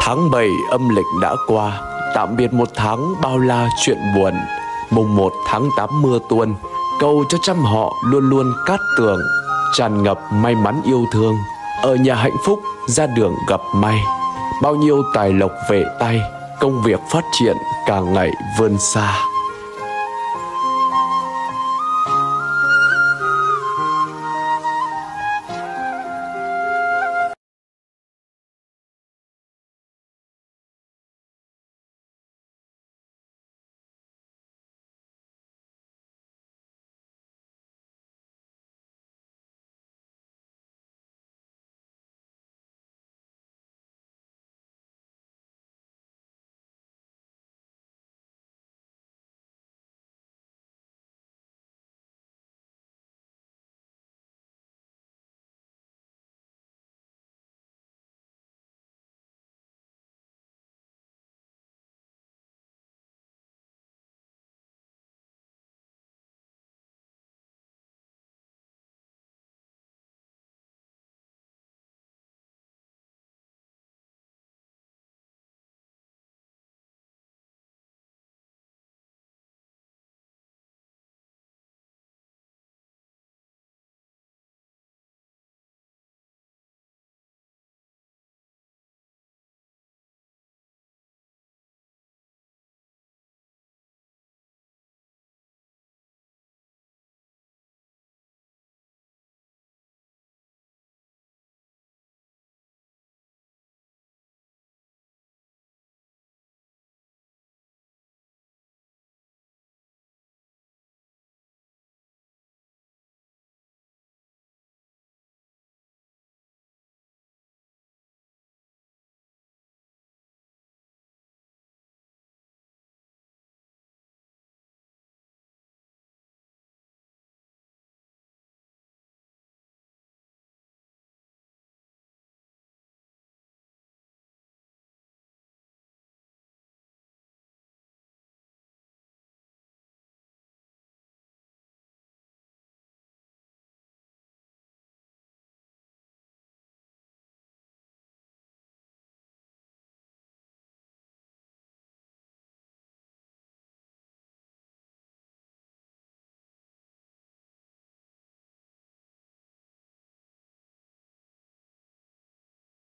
Tháng 7 âm lịch đã qua, tạm biệt một tháng bao la chuyện buồn. Mùng 1 tháng 8 mưa tuôn, cầu cho trăm họ luôn luôn cát tường, tràn ngập may mắn yêu thương, ở nhà hạnh phúc ra đường gặp may. Bao nhiêu tài lộc về tay, công việc phát triển càng ngày vươn xa.